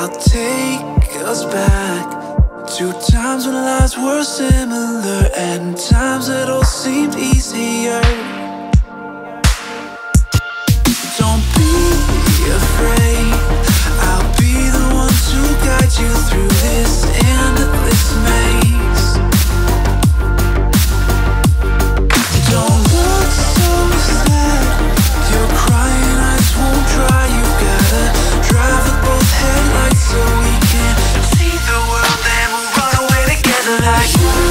I'll take us back to times when lives were similar and times that all seemed easier. Don't be afraid, I'll be the one to guide you through this endless maze. Don't look so sad, your crying eyes won't dry. You've gotta drive with both headlights so we can see the world and we'll run away together like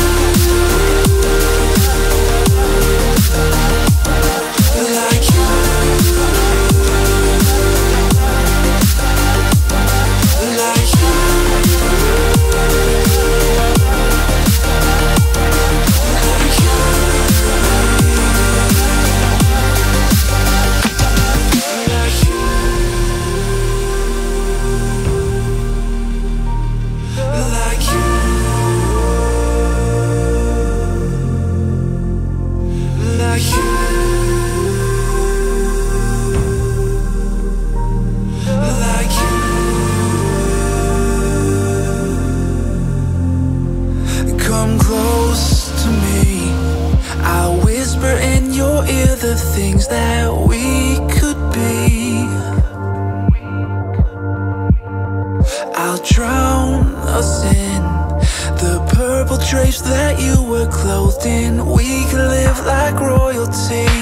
the things that we could be. I'll drown us in the purple drapes that you were clothed in. We could live like royalty.